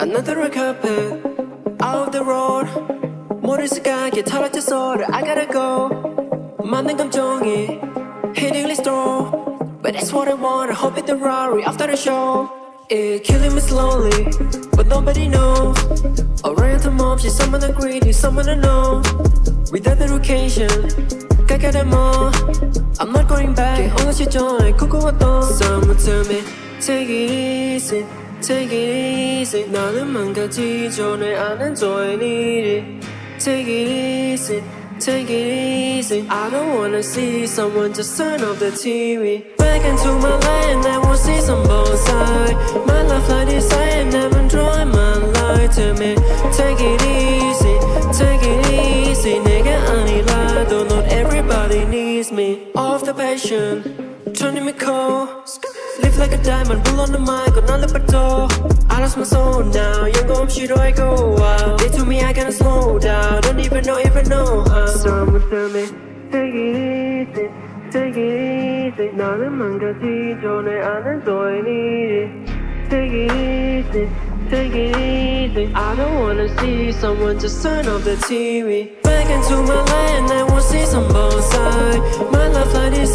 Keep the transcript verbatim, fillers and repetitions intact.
Another carpet out of the road. 머리스가 기타를 쳤어. I gotta go. 만난 감정이 hitting the straw. But that's what I want. I hope it's the Rari after the show. It killing me slowly, but nobody knows. Around the mob, she's someone that greedy, someone I know. Without the location, I got them all. I'm not going back. Unless you join, cocoa dog. Someone tell me, take it easy, take it easy. 나는 망가지 전에 안 enjoy it. Take it easy, take it easy. I don't wanna see someone just turn off the T V. Back into my land, I won't see some both sides. My life like this, I ain't never drawing my lie to me. Take it easy, take it easy. 내가 아니라도 not everybody needs me. Off the passion, turning me cold. Live like a diamond, pull on the mic, got nothing but door. I lost my soul now, 연거 없이 I go out. They told me I gotta slow down, don't even know, even know how. Someone tell me, take it easy, take it easy. 나는 망가지 전에 안 enjoy it. Take it easy, take it easy. I don't wanna see someone just turn off the T V. Back into my land, I won't see some both sides. My life like this,